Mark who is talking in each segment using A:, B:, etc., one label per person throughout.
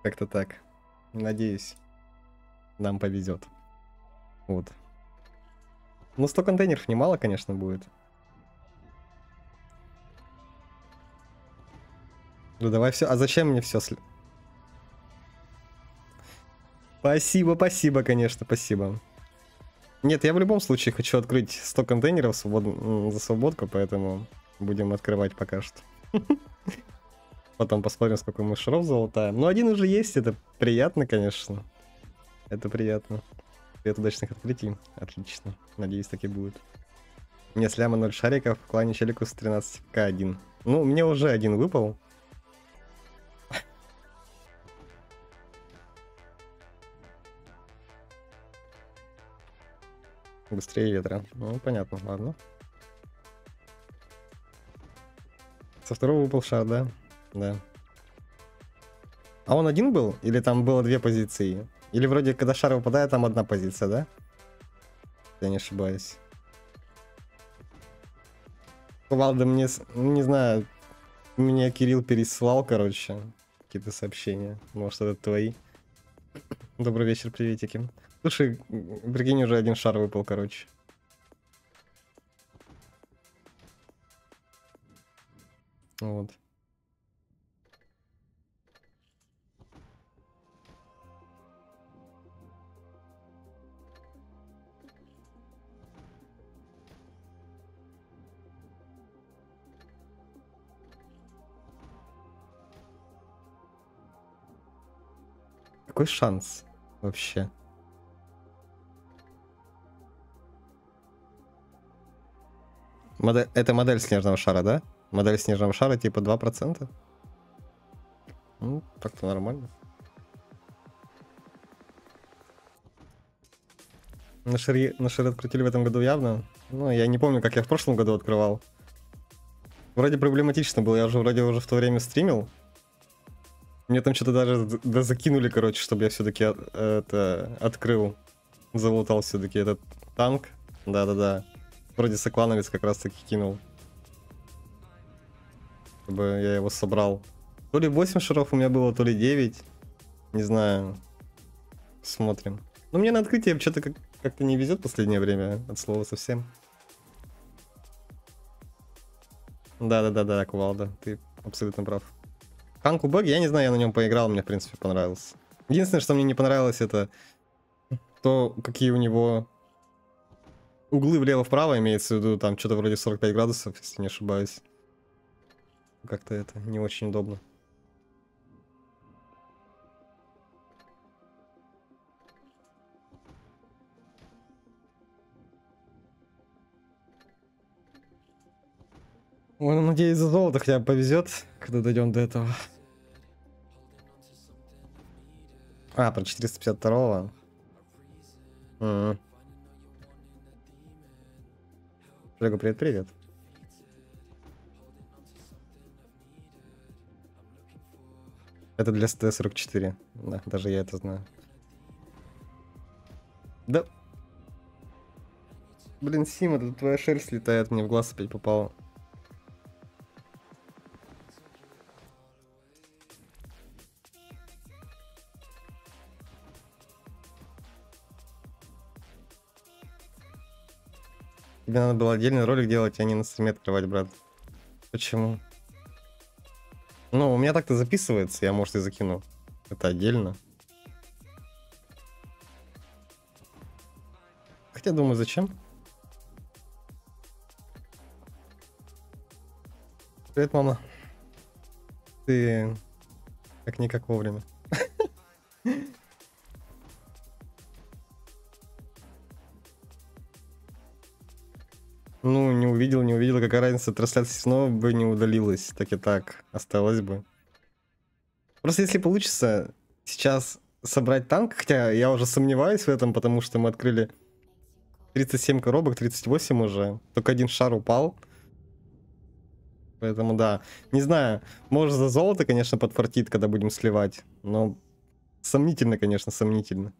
A: Как-то так. Надеюсь, нам повезет. Вот. Ну, 100 контейнеров немало, конечно, будет. Ну, давай все. А зачем мне все? Спасибо, спасибо, конечно, спасибо. Нет, я в любом случае хочу открыть 100 контейнеров за свободку, поэтому будем открывать пока что. Потом посмотрим, сколько мы шаров залутаем. Ну, один уже есть, это приятно, конечно. Это приятно. Привет, удачных открытий. Отлично. Надеюсь, так и будет. Мне сляма 0 шариков, в клане челикус 13к1. Ну, мне уже один выпал. Быстрее ветра. Ну, понятно, ладно. Со второго выпал шар, да? Да. А он один был? Или там было две позиции? Или вроде, когда шар выпадает, там одна позиция, да? Я не ошибаюсь. Кувалда мне, не знаю, меня Кирилл переслал, короче, какие-то сообщения. Может, это твои. Добрый вечер, приветики. Слушай, прикинь, уже один шар выпал, короче. Вот. Какой шанс вообще? Это модель снежного шара, да? Модель снежного шара типа 2%? Ну, так-то нормально. На шаре открутили в этом году явно. Ну, я не помню, как я в прошлом году открывал. Вроде проблематично было, я вроде уже в то время стримил. Мне там что-то даже закинули, короче, чтобы я все-таки это открыл. Залутал все-таки этот танк. Да-да-да. Вроде соклановец как раз таки кинул. Чтобы я его собрал. То ли 8 шаров у меня было, то ли 9. Не знаю. Смотрим. Но мне на открытие что-то как-то не везет в последнее время. От слова совсем. Да-да-да-да, Кувалда. Ты абсолютно прав. Ханку Бэк, я не знаю, я на нем поиграл, мне в принципе понравился. Единственное, что мне не понравилось, это то, какие у него углы влево-вправо, имеется в виду, там что-то вроде 45 градусов, если не ошибаюсь. Как-то это не очень удобно. Ой, ну, надеюсь, за золото хотя бы повезет, когда дойдем до этого. А, про 452-го. Жека, привет-привет. Это для СТ-44. Да, даже я это знаю. Да. Блин, Сима, тут твоя шерсть летает, мне в глаз опять попала. Тебе надо было отдельный ролик делать, а не на стриме открывать, брат. Почему? Ну, у меня так-то записывается, я, может, и закину. Это отдельно. Хотя, думаю, зачем? Привет, мама. Ты как-никак вовремя. Ну, не увидел, какая разница, трансляция снова бы не удалилась, так и так осталось бы. Просто если получится сейчас собрать танк, хотя я уже сомневаюсь в этом, потому что мы открыли 37 коробок, 38 уже, только один шар упал. Поэтому да, не знаю, может за золото, конечно, подфартит, когда будем сливать, но сомнительно, конечно, сомнительно.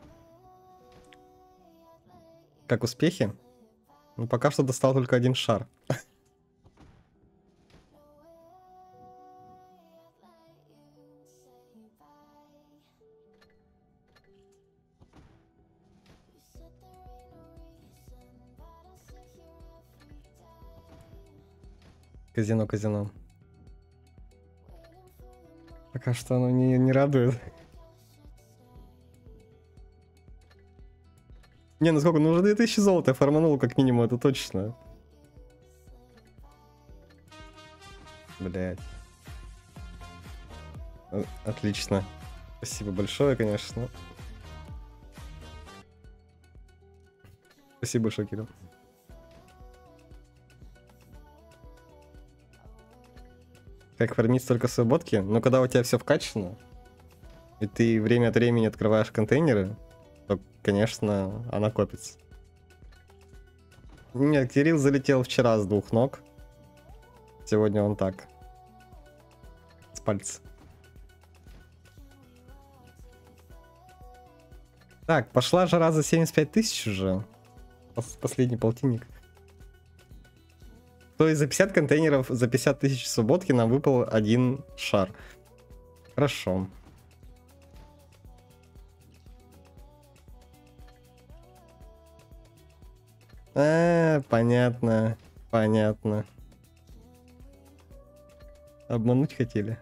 A: Как успехи? Ну, пока что достал только один шар. Казино, казино. Пока что оно не радует. Не, ну сколько? Ну уже 2000 золота я фарманул как минимум, это точно. Блять. Отлично. Спасибо большое, конечно. Спасибо, Шокеру. Как фармить столько свободки? Ну, когда у тебя все вкачано, и ты время от времени открываешь контейнеры, то, конечно, она копится. Нет, Кирилл залетел вчера с 2 ног. Сегодня он так. С пальца. Так, пошла жара за 75 тысяч уже. Последний полтинник. То есть за 50 контейнеров, за 50 тысяч свободки нам выпал 1 шар. Хорошо. Понятно. Понятно. Обмануть хотели.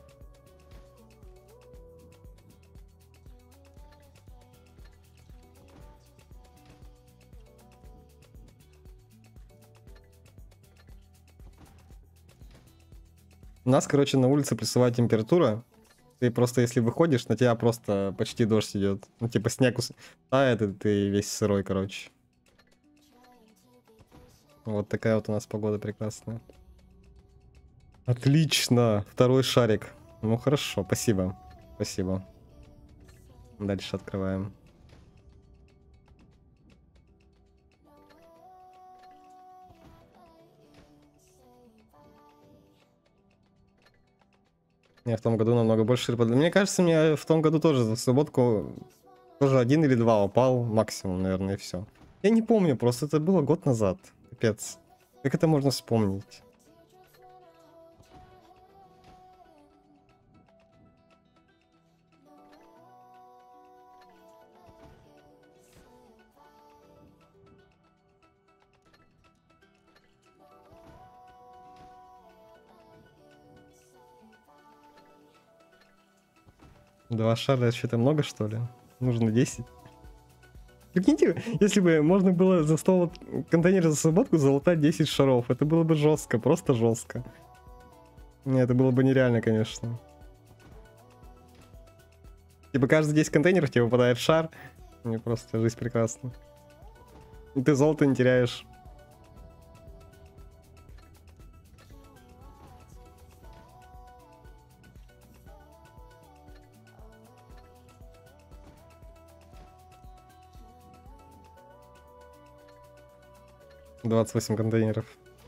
A: У нас, короче, на улице плюсовая температура. Ты просто, если выходишь, на тебя просто почти дождь идет. Ну, типа, снег тает, и ты весь сырой, короче. Вот такая вот у нас погода прекрасная. Отлично! Второй шарик. Ну, хорошо, спасибо. Спасибо. Дальше открываем. Я в том году намного больше рыбы. Мне кажется, мне в том году тоже за свободку тоже 1 или 2 упал максимум, наверное, и все. Я не помню, просто это было год назад. Капец. Как это можно вспомнить? Два шара, что-то много, что ли? Нужно 10. Прикиньте, если бы можно было за 100 контейнеров за свободку залутать 10 шаров, это было бы жестко, просто жестко. Не, это было бы нереально, конечно. Типа каждые 10 контейнеров тебе выпадает шар. Мне просто жизнь прекрасна. И ты золото не теряешь. — 28 контейнеров.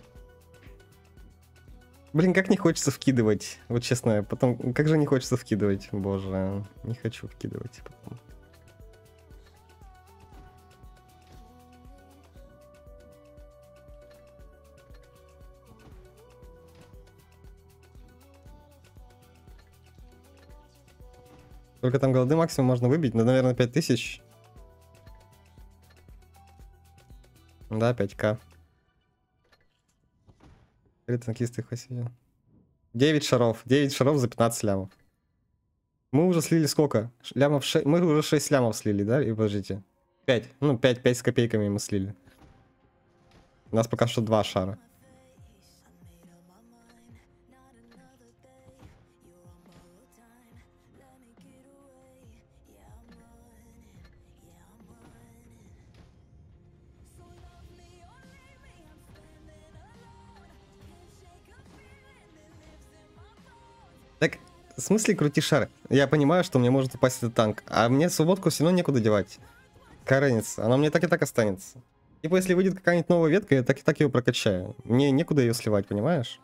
A: Блин, как не хочется вкидывать. Вот честно, потом... Как же не хочется вкидывать? Боже, не хочу вкидывать потом. Только там голды максимум можно выбить, ну, наверное, 5000. Да, 5к. Танкисты хватили. 9 шаров. 9 шаров за 15 лямов. Мы уже слили сколько? Лямов 6. Мы уже 6 лямов слили, да? И подождите. 5. Ну, 5 с копейками мы слили. У нас пока что 2 шара. Так, в смысле крути шар? Я понимаю, что мне может упасть этот танк, а мне свободку все равно некуда девать. Какая разница? Она мне так и так останется. Типа, если выйдет какая-нибудь новая ветка, я так и так ее прокачаю. Мне некуда ее сливать, понимаешь?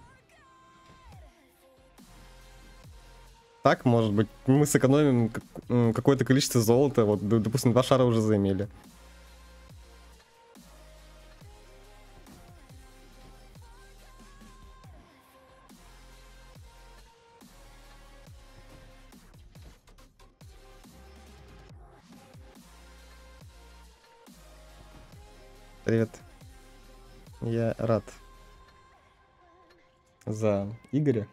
A: Так, может быть, мы сэкономим какое-то количество золота. Вот, допустим, 2 шара уже заимели. Привет. Я рад. за Игоря.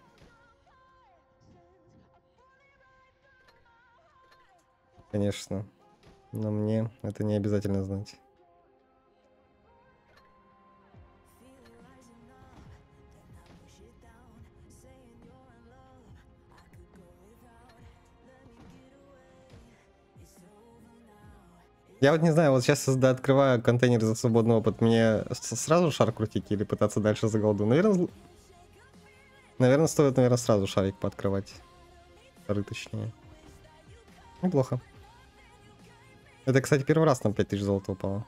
A: Конечно. Но мне это не обязательно знать. Я вот не знаю, вот сейчас когда открываю контейнер за свободный опыт, мне сразу шар крутить или пытаться дальше за голду? Наверное, стоит, сразу шарик пооткрывать. Шары точнее. Неплохо. Это, кстати, первый раз нам 5000 золота упало.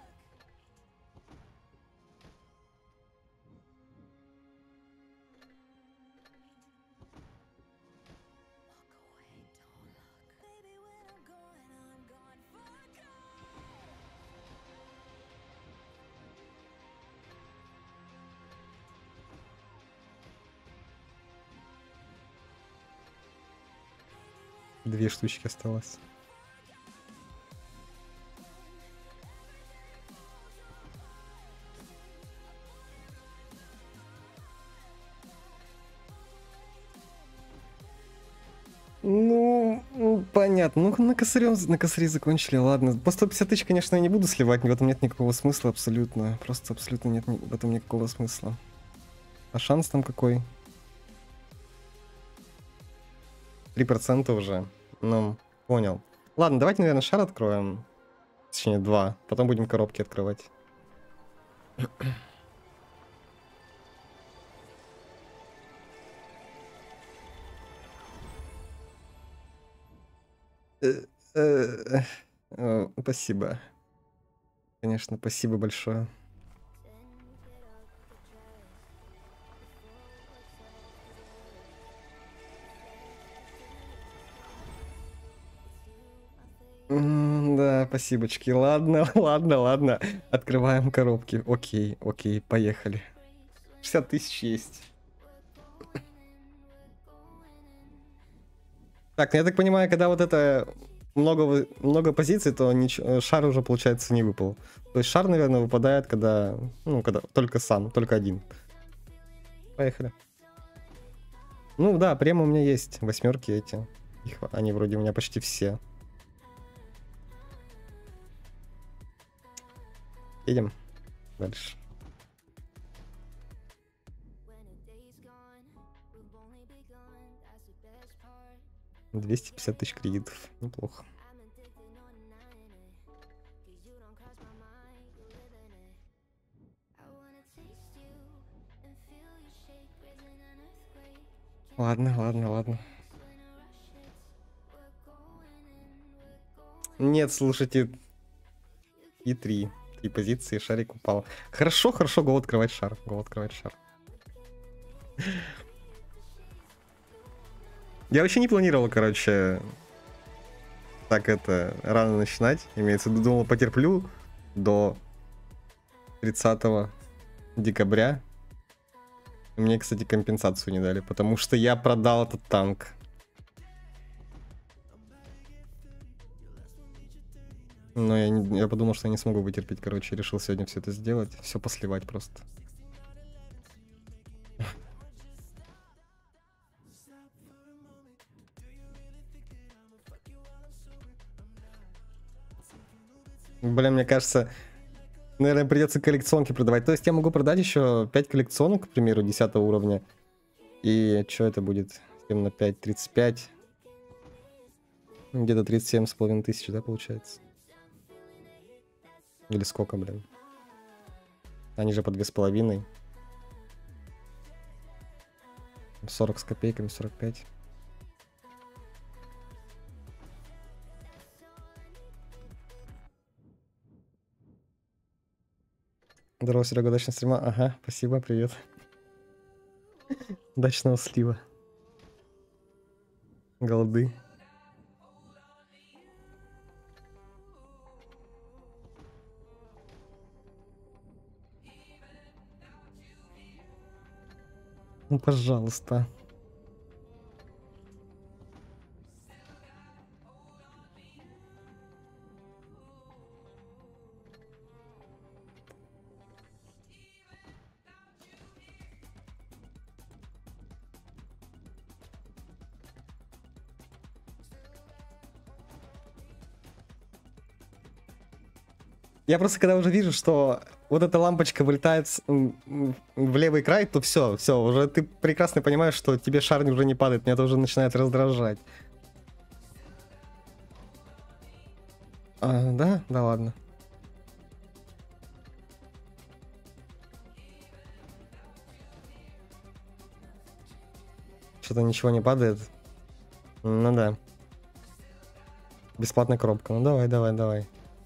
A: Две штучки осталось. Ну, понятно. Ну, на косаре закончили, ладно. По 150 тысяч, конечно, я не буду сливать, в этом нет никакого смысла абсолютно. Просто абсолютно нет в этом никакого смысла. А шанс там какой? 3% уже. Ну, понял. Ладно, давайте, наверное, шар откроем. Точнее, 2. Потом будем коробки открывать. Спасибо. Конечно, спасибо большое. Да, спасибочки. Ладно, ладно. Открываем коробки. Окей, поехали. 60 тысяч есть. Так, ну я так понимаю, когда вот это много позиций, то шар уже, получается, не выпал. То есть шар, наверное, выпадает, когда только только один. Поехали. Ну да, прямо у меня есть восьмерки эти. Они вроде у меня почти все. Едем дальше. 250 тысяч кредитов. Неплохо. Ладно. Нет, слушайте. И три позиции, шарик упал. Хорошо, гол открывать шар. Я вообще не планировал, короче, так это рано начинать. Имеется в виду, думал, потерплю до 30 декабря. Мне, кстати, компенсацию не дали, потому что я продал этот танк. Но я подумал, что я не смогу вытерпеть, короче, решил сегодня все это сделать, все посливать просто. Блин, мне кажется, наверное, придется коллекционки продавать. То есть я могу продать еще 5 коллекционок, к примеру, 10 уровня. И что это будет? 7 на 5, 35. Где-то 37,5 тысяч, да, получается? Или сколько, блин? Они же по 2,5. 40 с копейками, 45. Здорово, Серега, удачного стрима. Ага, спасибо, привет. Удачного слива. Голды. Ну, пожалуйста. Я просто когда уже вижу, что вот эта лампочка вылетает в левый край, то все, уже ты прекрасно понимаешь, что тебе шар уже не падает, меня это уже начинает раздражать. Да? Да ладно. Что-то ничего не падает. Ну да. Бесплатная коробка. Ну давай.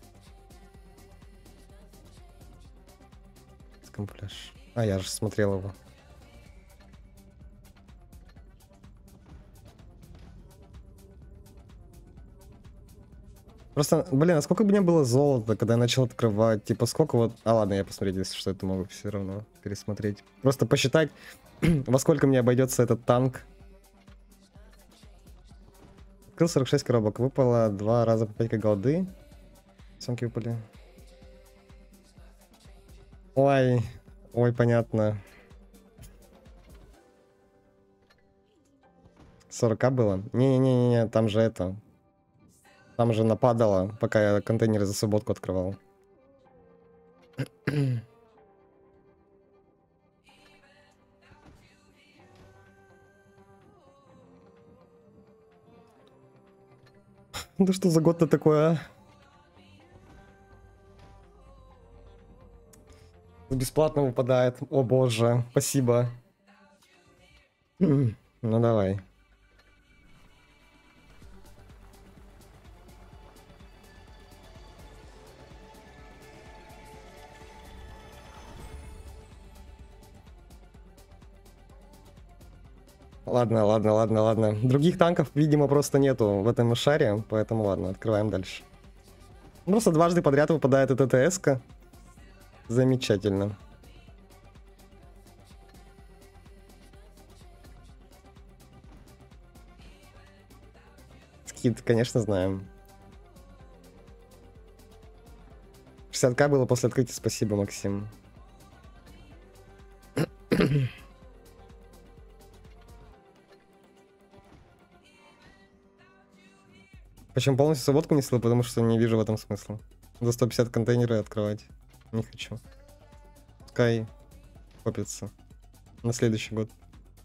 A: Камуфляж. Я же смотрел его. Просто, блин, а сколько бы мне было золота, когда я начал открывать? Типа, сколько вот... ладно, я посмотреть, если что, это могу все равно пересмотреть. Просто посчитать, во сколько мне обойдется этот танк. Открыл 46 коробок, выпало 2 раза по 5 голды. Сумки выпали. Ой, понятно. 40 было? Не, там же это... Там же нападало, пока я контейнеры за субботку открывал. Да что за год-то такое, а? Бесплатно выпадает. О боже, спасибо. Ну давай. Ладно. Других танков, видимо, просто нету в этом шаре, поэтому ладно, открываем дальше. Просто дважды подряд выпадает эта ТС-ка. Замечательно. Скид, конечно, знаем. 60к было после открытия, спасибо, Максим. Почему полностью свободку не слил? Потому что не вижу в этом смысла. За 150 контейнеров открывать не хочу. Пускай копится на следующий год.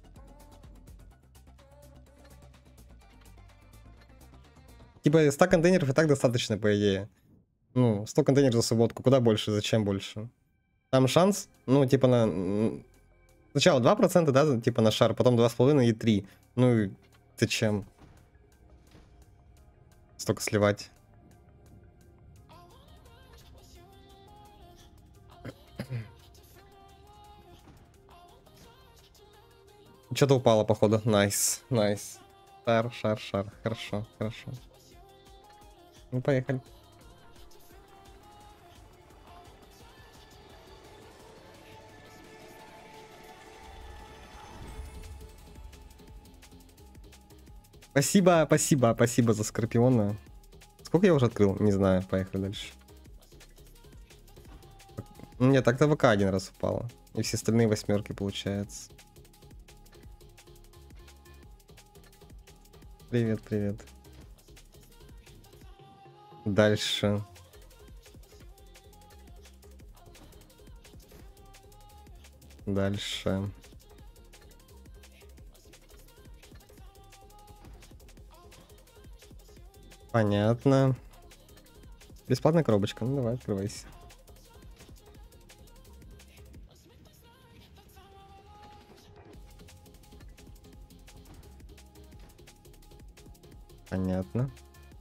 A: Типа 100 контейнеров и так достаточно, по идее. Ну, 100 контейнеров за субботку. Куда больше? Зачем больше? Там шанс, ну, типа на... Сначала 2%, да, типа на шар, потом 2,5 и 3. Ну, зачем? Столько сливать. Что-то упало, походу. Найс. Шар. Хорошо. Ну, поехали. Спасибо за Скорпиона. Сколько я уже открыл? Не знаю, поехали дальше. Нет, так-то ВК один раз упало. И все остальные 8 получается. Привет. Дальше. Понятно. Бесплатная коробочка. Ну давай, открывайся. Понятно.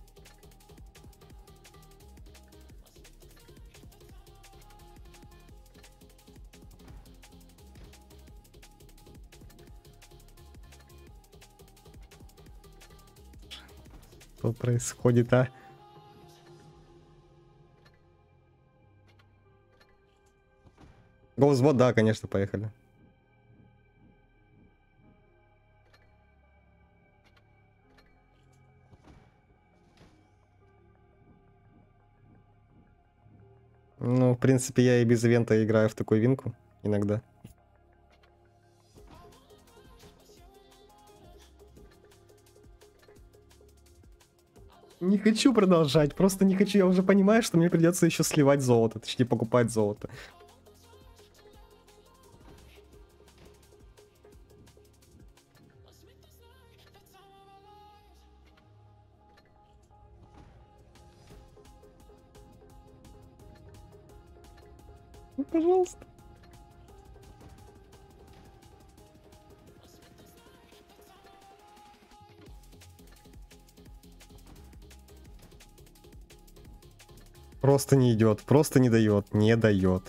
A: Что происходит, а? Голос вот, да, конечно, поехали. Ну, в принципе, я и без ивента играю в такую винку иногда. Не хочу продолжать, просто не хочу. Я уже понимаю, что мне придется еще сливать золото, точнее покупать золото. Ну, пожалуйста. Просто не идет, просто не дает, не дает.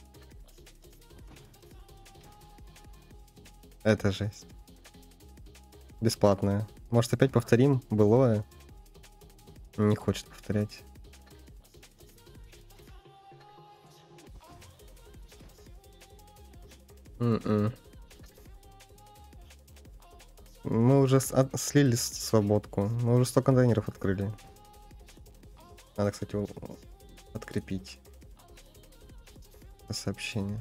A: Это жесть. Бесплатная. Может опять повторим былое? Не хочет повторять. Мы уже слили свободку. Мы уже 100 контейнеров открыли. Надо, кстати, открепить сообщение.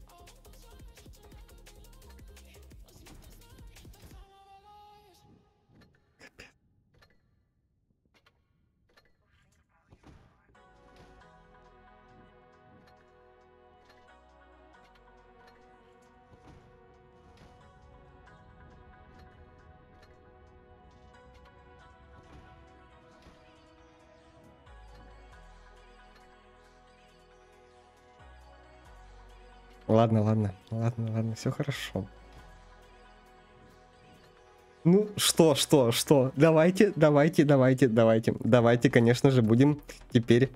A: Ладно, все хорошо. Ну, что? Давайте, конечно же, будем теперь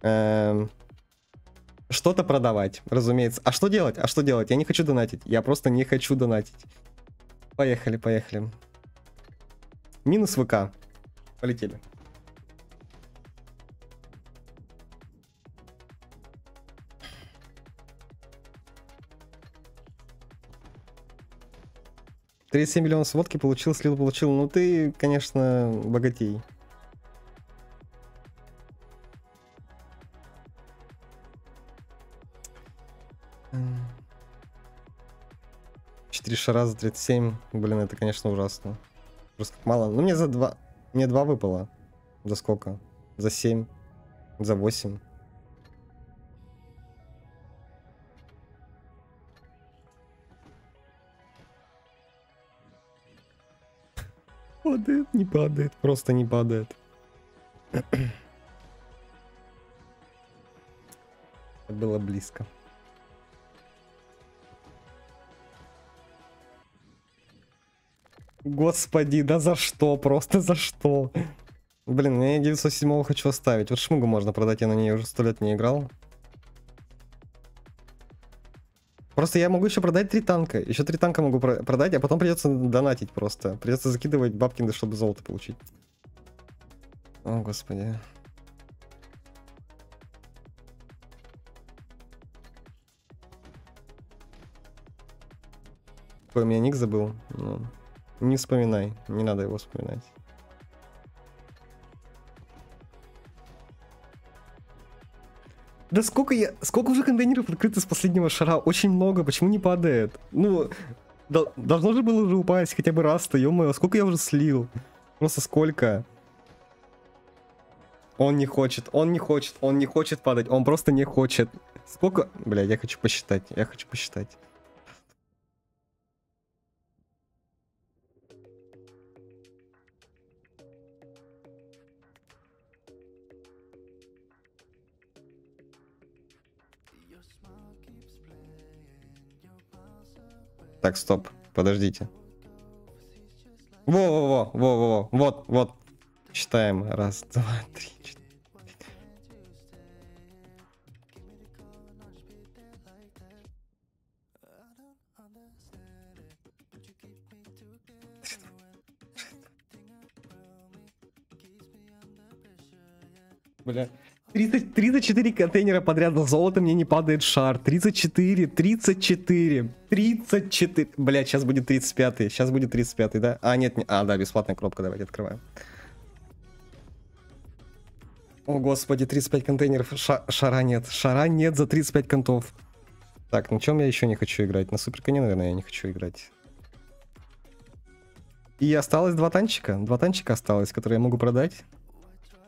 A: что-то продавать, разумеется. А что делать? Я не хочу донатить. Я просто не хочу донатить. Поехали. Минус ВК. Полетели. $37 миллионов сводки получил, слил получил. Ну ты, конечно, богатей. Четыре шара за 37. Блин, это, конечно, ужасно. Просто как мало. Ну мне за 2. Мне 2 выпало. За сколько? За 7. За 8. Падает, не падает. Просто не падает. Было близко. Господи, да за что? Просто за что? Блин, я 907 хочу оставить. Вот шмугу можно продать, я на ней уже 100 лет не играл. Просто я могу еще продать 3 танка. Еще 3 танка могу продать, а потом придется донатить просто. Придется закидывать бабки, чтобы золото получить. О, господи. Какой у меня ник забыл? Ну, не вспоминай. Не надо его вспоминать. Да сколько уже контейнеров открыто с последнего шара? Очень много, почему не падает? Ну, должно же было уже упасть хотя бы раз-то, ё-моё, сколько я уже слил? Просто сколько? Он не хочет падать, он просто не хочет. Сколько? Блядь, я хочу посчитать. Так, стоп, подождите. Во, вот. Считаем. 1, 2, 3, 4. Бля. 34 контейнера подряд за золото, мне не падает шар. 34. Блять, сейчас будет 35-й. Да? А, нет, да, бесплатная кнопка, давайте открываем. О, господи, 35 контейнеров. Шара нет за 35 контов. Так, на чем я еще не хочу играть? На суперконе, наверное, я не хочу играть. И осталось 2 танчика. 2 танчика осталось, которые я могу продать.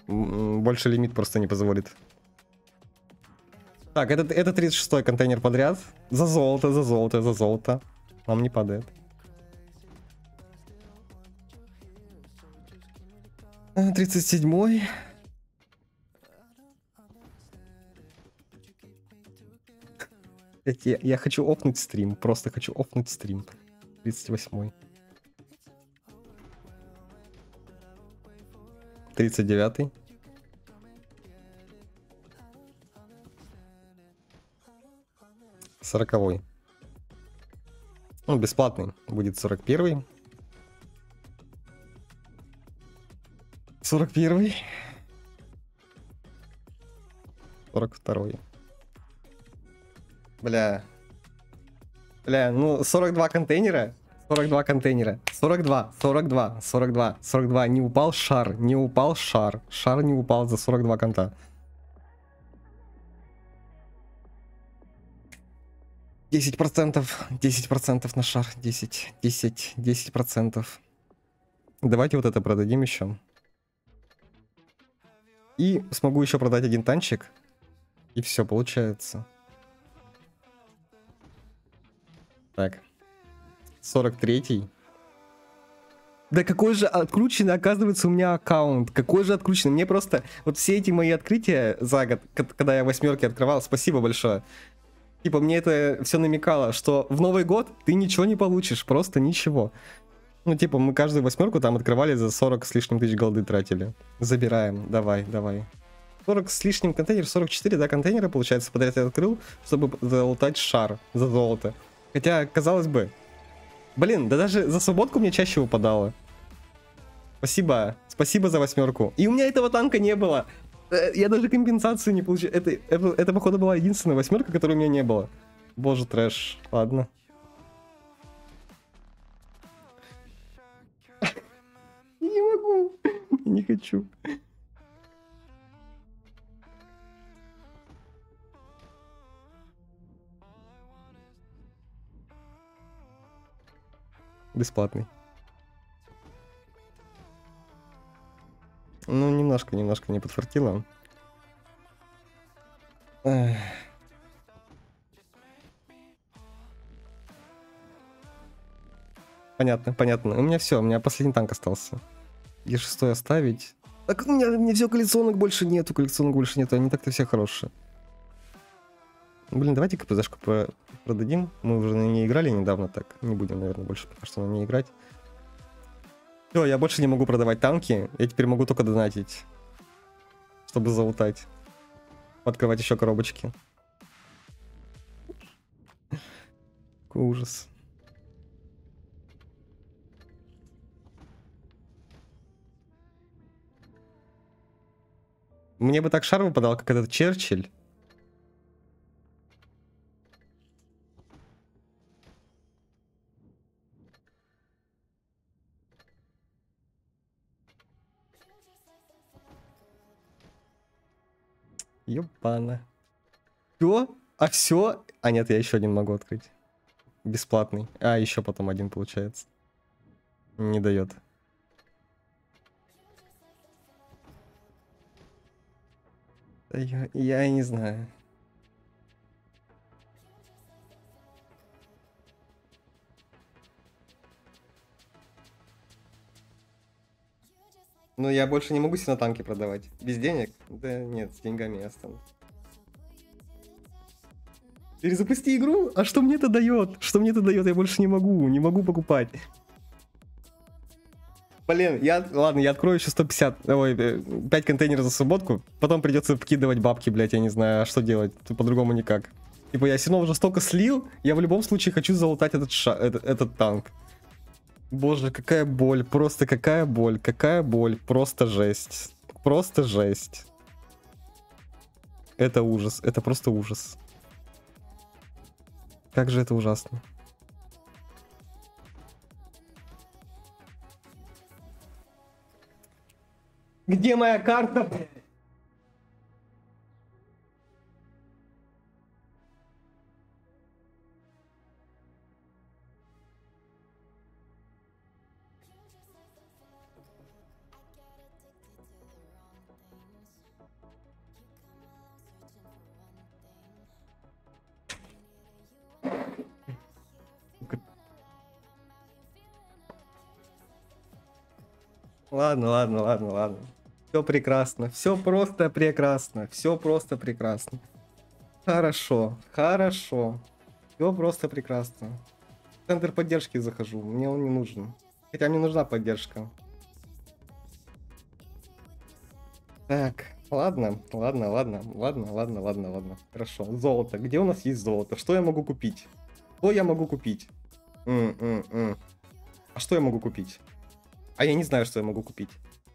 A: Больше лимит просто не позволит. Так, это 36-й контейнер подряд. За золото, за золото, за золото. Нам не падает. 37-й. Я хочу офнуть стрим. Просто хочу офнуть стрим. 38-й. 39-й. 40-й. Ну, бесплатный. Будет 41-й. 41-й. 42-й. Бля, ну 42 контейнера. 42 контейнера. 42, 42, 42, 42. Не упал шар, не упал шар. Шар не упал за 42 конта. 10%, 10% на шар. 10%. Давайте вот это продадим еще. И смогу еще продать один танчик. И все, получается. Так. 43-й. Да какой же отключенный, оказывается, у меня аккаунт. Какой же отключенный. Мне просто... Вот все эти мои открытия за год, когда я 8-ки открывал, спасибо большое. Типа, мне это все намекало, что в Новый год ты ничего не получишь. Просто ничего. Ну, типа, мы каждую 8-ку там открывали за 40 с лишним тысяч голды тратили. Забираем. Давай. 40 с лишним контейнер, 44, да, контейнера, получается, подряд я открыл, чтобы залутать шар за золото. Хотя, казалось бы, блин, да даже за свободку мне чаще выпадало. Спасибо за 8-ку. И у меня этого танка не было. Я даже компенсацию не получил. Это походу, была единственная 8-ка, которой у меня не было. Боже, трэш. Ладно. Не могу. Не хочу. Бесплатный. Ну, немножко не подфартило. Эх. Понятно. У меня все, у меня последний танк остался. Е6 оставить. Так у меня все коллекционок больше нету, они так-то все хорошие. Блин, давайте КПЗшку продадим. Мы уже на ней играли недавно, так. Не будем, наверное, больше пока что на ней играть. Все, я больше не могу продавать танки. Я теперь могу только донатить. Чтобы залутать. Открывать еще коробочки. Какой ужас. Мне бы так шар выпадал, как этот Черчилль. Ёпана. Все? А все? А нет, я еще один могу открыть. Бесплатный. А, еще потом один получается. Не дает. Я не знаю. Ну, я больше не могу себе на танки продавать. Без денег? Да нет, с деньгами я останусь. Перезапусти игру? А что мне это дает? Что мне это дает? Я больше не могу покупать. Блин, ладно, я открою еще 150, ой, 5 контейнеров за свободку, потом придется вкидывать бабки, блять, я не знаю, а что делать, тут по-другому никак. Типа, я все равно уже столько слил, я в любом случае хочу залутать этот танк. Боже, какая боль, просто какая боль, просто жесть. Просто жесть. Это ужас, это просто ужас. Как же это ужасно. Где моя карта? Ладно, ладно, ладно, ладно. Все прекрасно, все просто прекрасно, все просто прекрасно. Хорошо, хорошо. Все просто прекрасно. В центр поддержки захожу, мне он не нужен. Хотя мне нужна поддержка. Так, ладно, ладно, ладно, ладно, ладно, ладно, ладно. Хорошо, золото. Где у нас есть золото? Что я могу купить? Что я могу купить? А что я могу купить? А я не знаю, что я могу купить.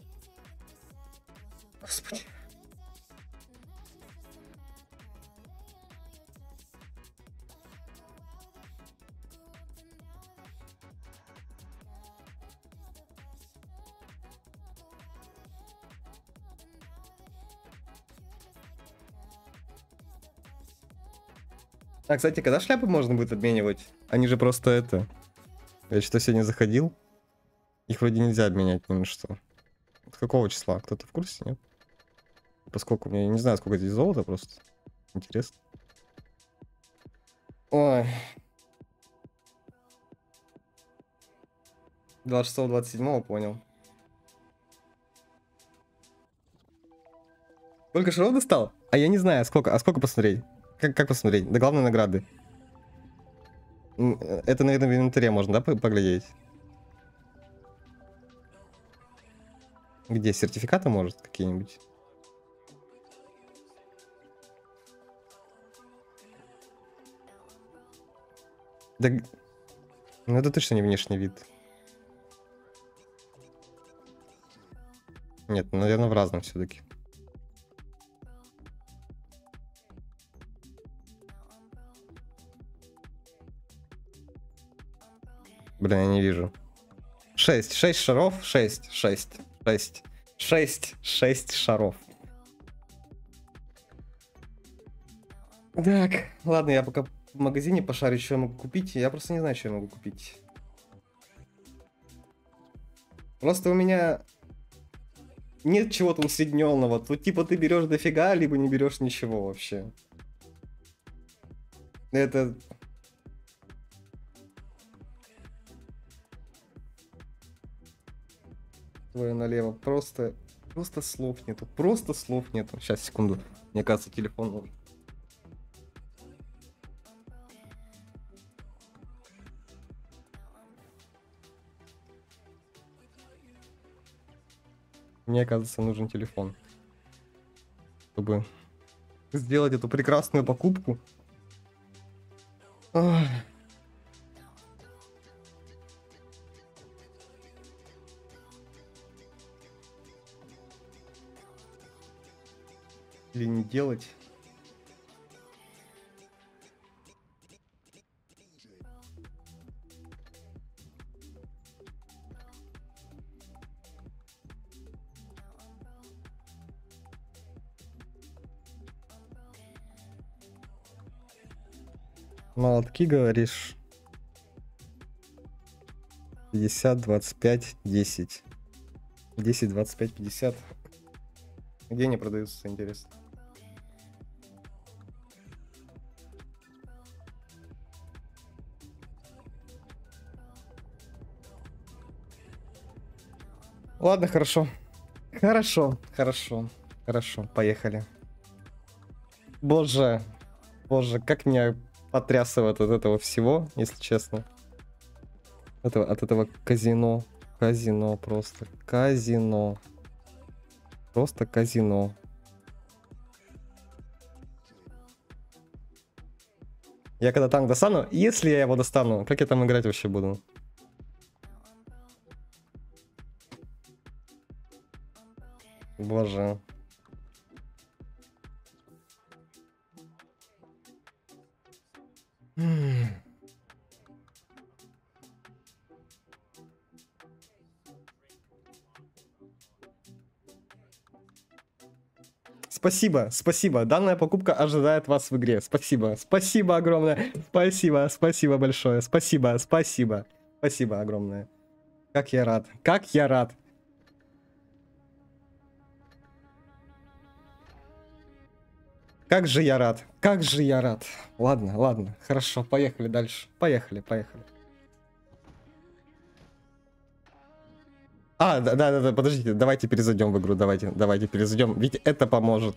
A: Господи. А, кстати, когда шляпы можно будет обменивать? Они же просто это... Я что-то сегодня заходил. Их вроде нельзя обменять ни на что. С какого числа? Кто-то в курсе, нет? Поскольку мне не знаю, сколько здесь золота просто. Интересно. Ой. 26-27, понял. Сколько шаров достал? А я не знаю, сколько. А сколько посмотреть? Как посмотреть? До главной награды. Это, наверное, в инвентаре можно, да, поглядеть? Где? Сертификаты, может, какие-нибудь? Да... Ну, это точно не внешний вид. Нет, наверное, в разном все-таки. Блин, я не вижу. 6 шаров, 6 шаров. Так, ладно, я пока в магазине пошарю, что я могу купить. Я просто не знаю, что я могу купить. Просто у меня нет чего-то усредненного. Тут типа ты берешь дофига, либо не берешь ничего вообще. Это... Твое налево. Просто слов нету. Просто слов нету. Сейчас, секунду. Мне кажется, телефон нужен. Мне, кажется, нужен телефон, чтобы сделать эту прекрасную покупку. Ах. Или не делать. Молотки, говоришь? 50, 25, 10. 10, 25, 50. Где они продаются, интересно? Ладно, хорошо. Хорошо, поехали. Боже, как меня потрясывает от этого всего, если честно. От этого казино. Казино просто. Казино. Просто казино. Я когда танк достану, если я его достану, как я там играть вообще буду? Боже. Спасибо. Данная покупка ожидает вас в игре. Спасибо огромное. Спасибо большое. Спасибо огромное. Как я рад. Как же я рад. Ладно. Хорошо, поехали дальше. Поехали. Да, подождите, давайте перезайдем в игру, давайте перезайдем, ведь это поможет.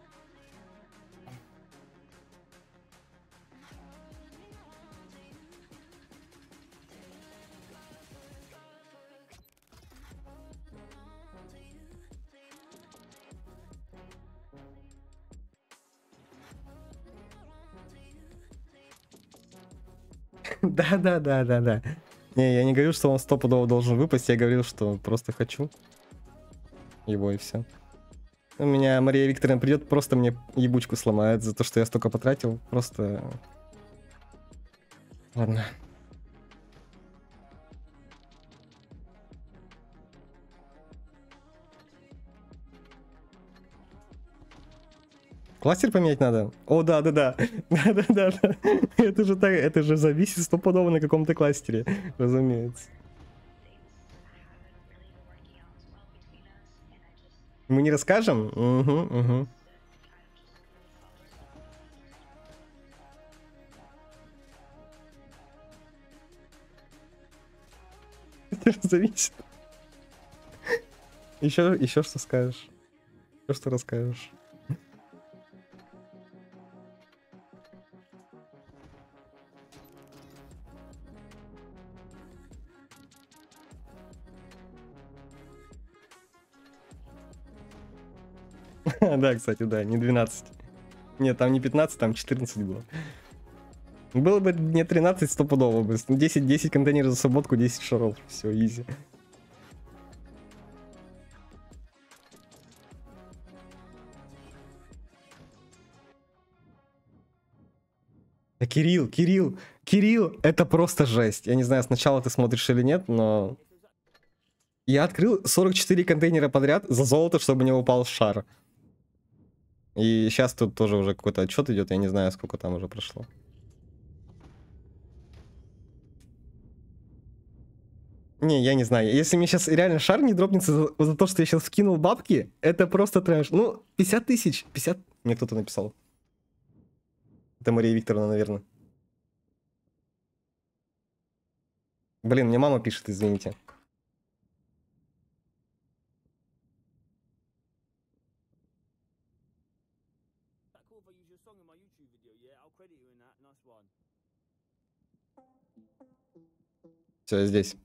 A: Да. Не, я не говорю, что он стопудово должен выпасть, я говорил, что просто хочу его и все. У меня Мария Викторовна придет, просто мне ебучку сломает за то, что я столько потратил. Просто... Ладно. Кластер поменять надо? О, да. Да. Это же так, это же зависит стопудово на каком-то кластере, разумеется. Мы не расскажем? Угу. Это зависит. Еще что скажешь? Еще что расскажешь? Да, кстати, да, не 12. Нет, там не 15, там 14 было. Было бы не 13, стопудово бы. 10 контейнеров за свободку, 10 шаров. Все, изи. Кирилл, это просто жесть. Я не знаю, сначала ты смотришь или нет, но... Я открыл 44 контейнера подряд за золото, чтобы не упал шар. И сейчас тут тоже уже какой-то отчет идет, я не знаю, сколько там уже прошло. Не, я не знаю. Если мне сейчас реально шар не дропнется за то, что я сейчас скинул бабки, это просто трэш. Ну, 50 тысяч. 50... Мне кто-то написал. Это Мария Викторовна, наверное. Блин, мне мама пишет, извините. Все, я здесь.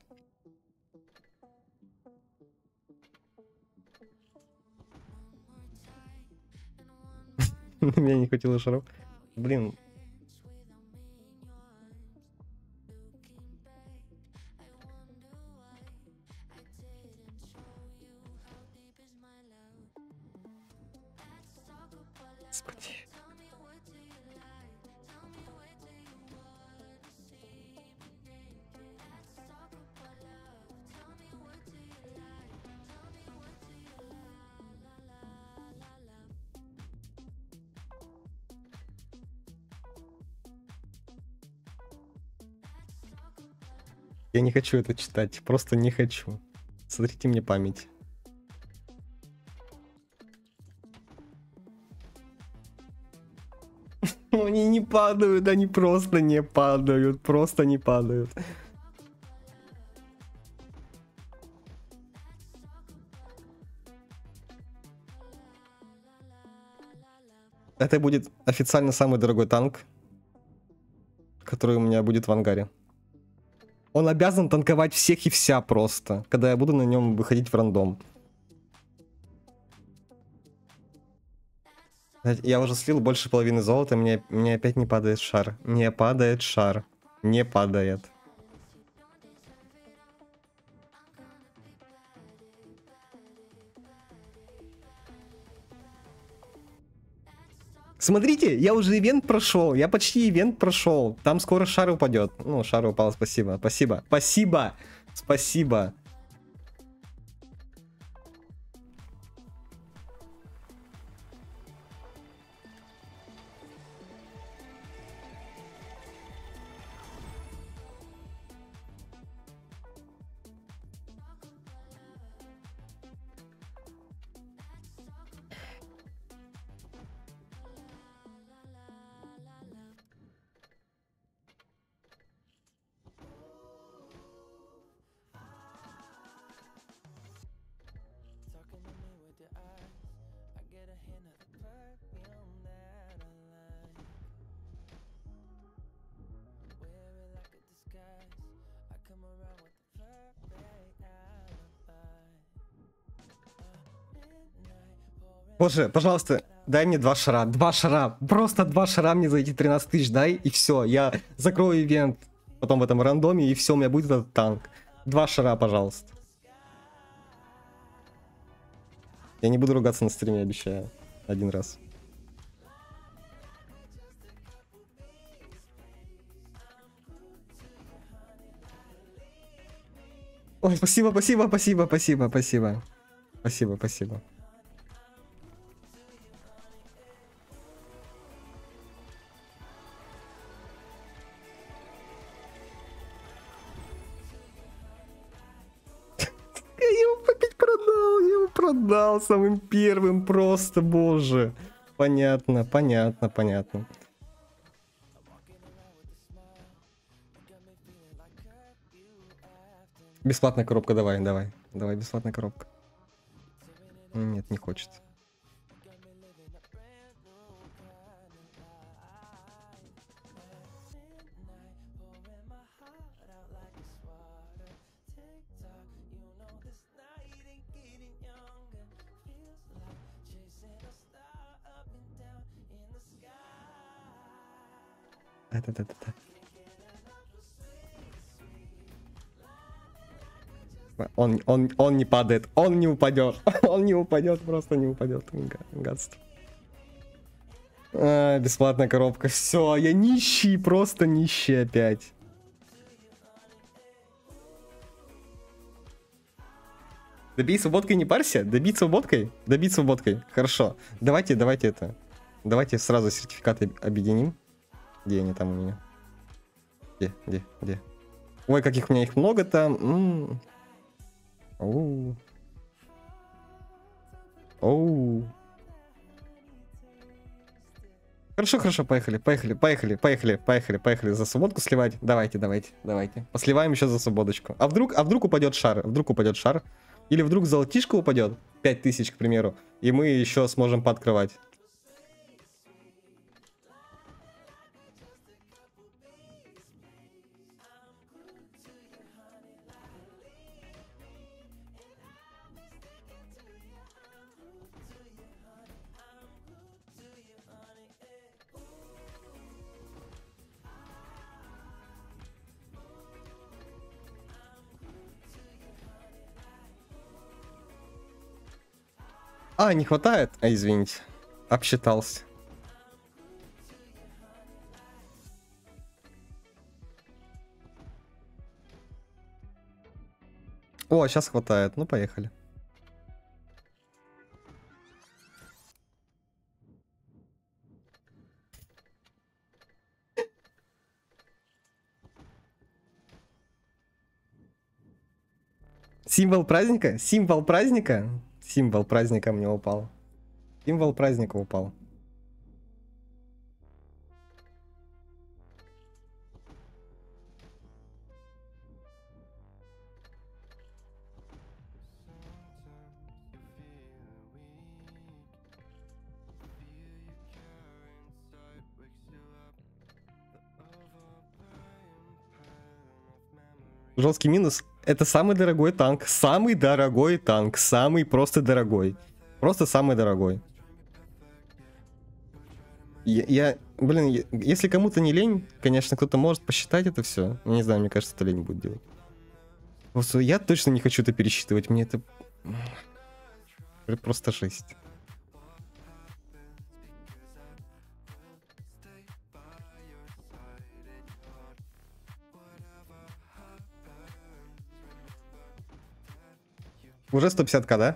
A: Меня не хватило шаров. Блин. Господи. Я не хочу это читать, просто не хочу. Смотрите мне память. Они не падают, они просто не падают, просто не падают. Это будет официально самый дорогой танк, который у меня будет в ангаре. Он обязан танковать всех и вся просто, когда я буду на нем выходить в рандом. Я уже слил больше половины золота, мне опять не падает шар. Не падает шар. Не падает. Смотрите, я уже ивент прошел, я почти ивент прошел. Там скоро шар упадет. Ну, шар упал, спасибо, спасибо, спасибо, спасибо. Боже, пожалуйста, дай мне 2 шара. 2 шара. Просто 2 шара мне за эти 13 тысяч дай, и все. Я закрою ивент потом в этом рандоме, и все, у меня будет этот танк. 2 шара, пожалуйста. Я не буду ругаться на стриме, обещаю. Один раз. Ой, спасибо, спасибо, спасибо, спасибо, спасибо. Спасибо, спасибо. Я его опять продал, я его продал самым первым, просто, боже. Понятно, понятно, понятно. Бесплатная коробка, давай, давай. Давай, бесплатная коробка. Нет, не хочет. Да-да-да-да. Он не падает, он не упадет, он не упадет, просто не упадет, гадство. Бесплатная коробка, все, я нищий, просто нищий опять. Добить свободкой, не парься, добить свободкой, хорошо. Давайте это, давайте сразу сертификаты объединим. Где они там у меня? Где? Ой, каких у меня их много там. Оу. Хорошо, поехали за свободку сливать. Давайте. Посливаем еще за свободочку. А вдруг упадет шар? Или вдруг золотишко упадет? 5000, к примеру. И мы еще сможем пооткрывать. Не хватает? Извините. Обсчитался. О, сейчас хватает. Ну, поехали. Символ праздника? Символ праздника мне упал. Символ праздника упал. Жесткий минус. Это самый дорогой танк. Самый просто дорогой. Просто самый дорогой. Блин, если кому-то не лень, конечно, кто-то может посчитать это все. Я не знаю, мне кажется, это лень будет делать. Просто я точно не хочу это пересчитывать. Мне это просто жесть. Уже 150к, да?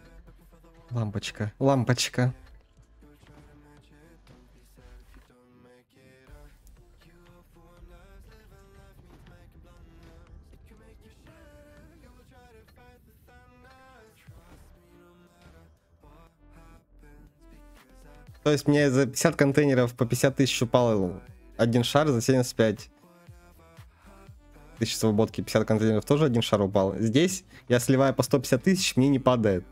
A: Лампочка. То есть мне за 50 контейнеров по 50 тысяч упал один шар, за 75 тысяч свободки 50 контейнеров тоже один шар упал. Здесь я сливаю по 150 тысяч, мне не падает.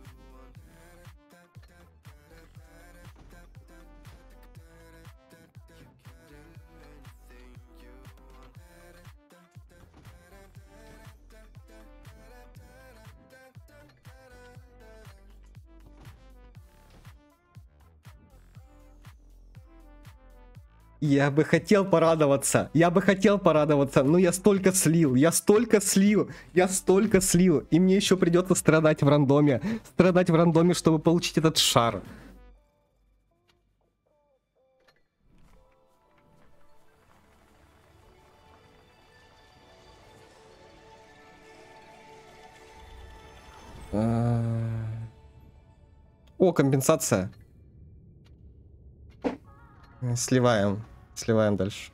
A: Я бы хотел порадоваться, но я столько слил, и мне еще придется страдать в рандоме, чтобы получить этот шар. О, компенсация. Сливаем дальше.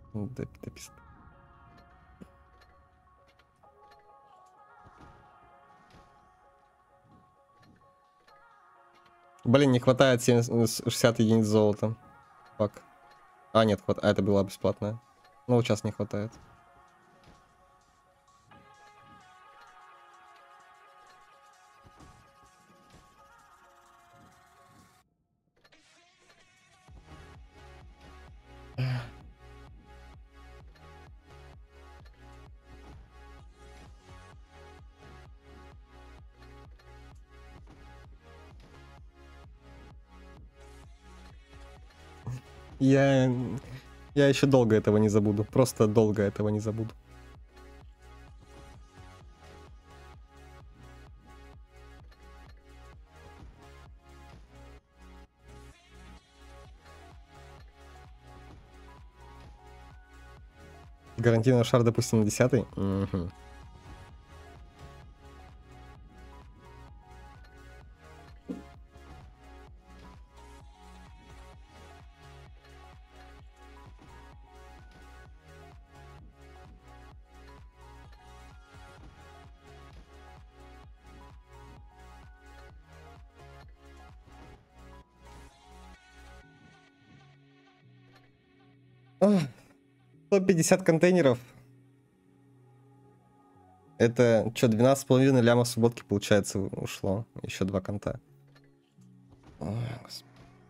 A: Блин, не хватает 60 единиц золота. Фак. А, нет, хватает. А, это была бесплатная. Ну, вот сейчас не хватает. Я еще долго этого не забуду. Просто долго этого не забуду. Гарантированно шар, допустим, на 10-й. Угу. Ох, 150 контейнеров. Это что, 12,5 ляма свободки, получается, ушло. Еще 2 конта. Ой, господи.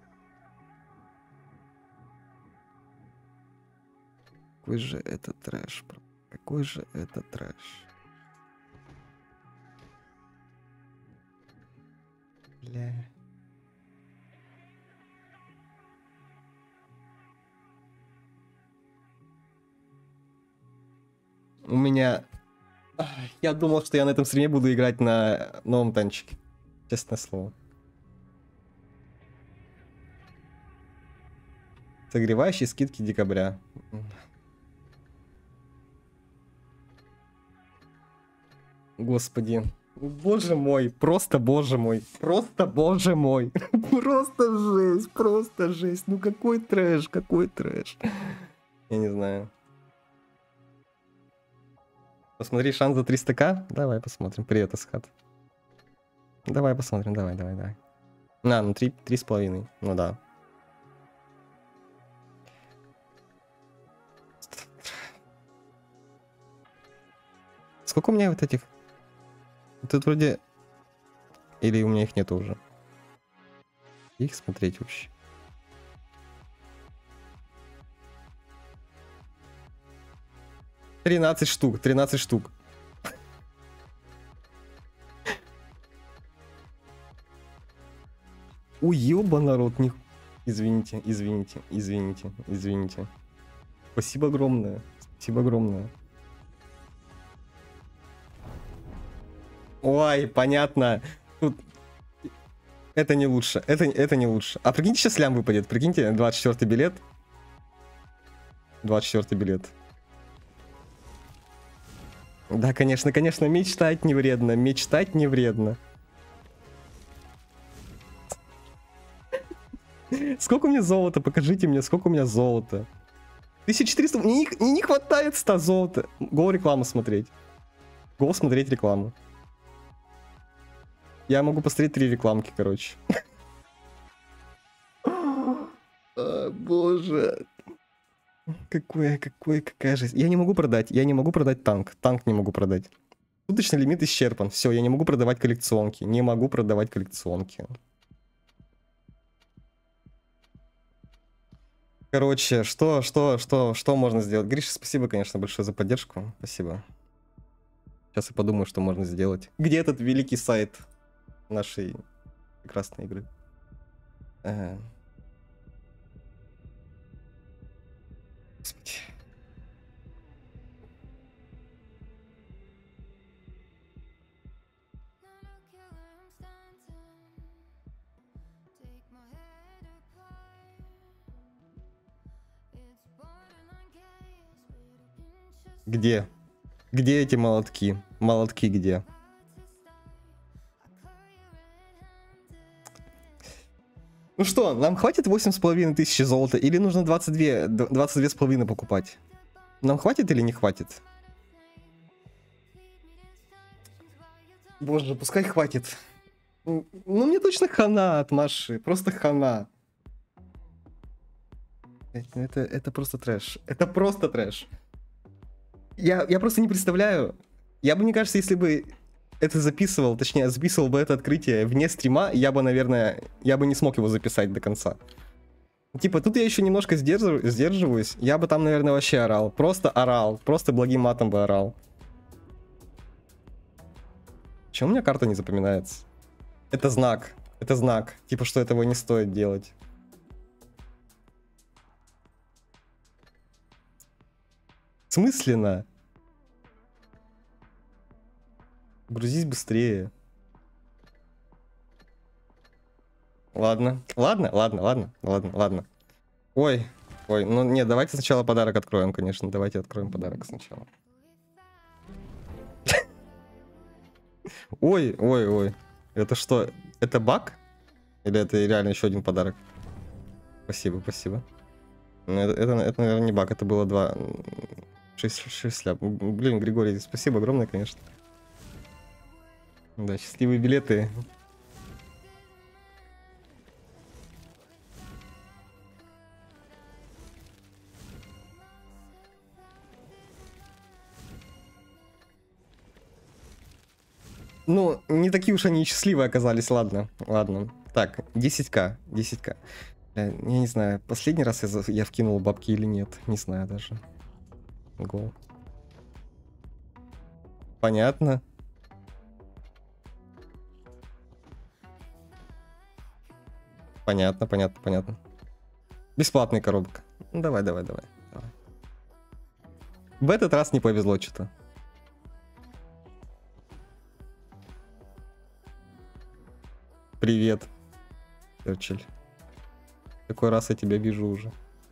A: Какой же это трэш. Какой же это трэш. Бля. У меня... Я думал, что я на этом стриме буду играть на новом танчике. Честное слово. Согревающие скидки декабря. Господи. Боже мой. Просто боже мой. Просто боже мой. Просто жесть. Ну какой трэш, какой трэш. Я не знаю. Посмотри шанс за 300к. Давай посмотрим. Привет, Асхат. Давай посмотрим. Давай. На, ну 3,5. Ну да. Сколько у меня вот этих? Тут вроде... Или у меня их нету уже? Их смотреть вообще. Тринадцать штук. Уёба, народ, них. Извините. Спасибо огромное. Ой, понятно. Тут... Это не лучше. Это не лучше. А прикиньте, сейчас лям выпадет. Прикиньте, 24-й билет. 24-й билет. Да, конечно, мечтать не вредно. Сколько у меня золота? Покажите мне, сколько у меня золота. 1400. Мне не хватает 100 золота. Го рекламу смотреть. Го смотреть рекламу. Я могу посмотреть 3 рекламки, короче. Боже. Какая жизнь. Я не могу продать танк. Танк не могу продать. Суточный лимит исчерпан. Все, я не могу продавать коллекционки. Не могу продавать коллекционки. Короче, что можно сделать? Гриша, спасибо, конечно, большое за поддержку. Спасибо. Сейчас я подумаю, что можно сделать. Где этот великий сайт нашей прекрасной игры? Господи. Где? Где эти молотки? Молотки где? Ну что, нам хватит 8500 золота или нужно 22,5 покупать? Нам хватит или не хватит? Боже, пускай хватит. Ну мне точно хана от Маши, просто хана. Это просто трэш. Это просто трэш. Я просто не представляю. Я бы, мне кажется, если бы это записывал, точнее, записывал бы это открытие вне стрима, я бы, наверное, я бы не смог его записать до конца. Типа, тут я еще немножко сдерживаюсь. Я бы там, наверное, вообще орал. Просто орал. Просто благим матом бы орал. Почему у меня карта не запоминается? Это знак. Это знак. Типа, что этого не стоит делать. Смысленно. Грузись быстрее. Ладно. Ладно. Ой, ну нет, давайте сначала подарок откроем, конечно. Давайте откроем подарок сначала. Ой. Это что? Это баг? Или это реально еще один подарок? Спасибо. Это наверное, не баг, это было 6 ляп. Блин, Григорий, спасибо огромное, конечно. Да, счастливые билеты. Ну, не такие уж они счастливые оказались, ладно. Так, 10к. Я не знаю, последний раз я вкинул бабки или нет. Не знаю даже. Гол. Понятно. Понятно. Бесплатная коробка. Ну, давай. В этот раз не повезло что-то. Привет, Черчилль. Какой раз я тебя вижу уже.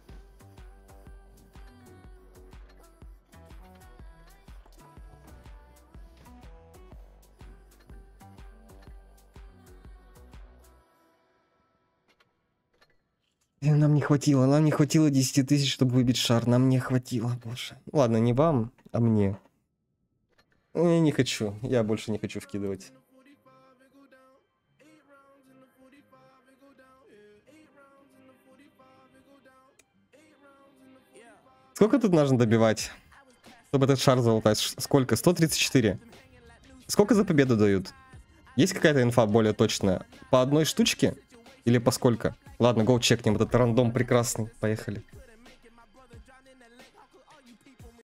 A: Нам не хватило 10 тысяч, чтобы выбить шар. Нам не хватило больше. Ладно, не вам, а мне. Я не хочу. Я больше не хочу вкидывать. Сколько тут нужно добивать, чтобы этот шар залутать? Сколько? 134. Сколько за победу дают? Есть какая-то инфа более точная? По одной штучке? Или по сколько? Ладно, гоу чекнем. Этот рандом прекрасный. Поехали.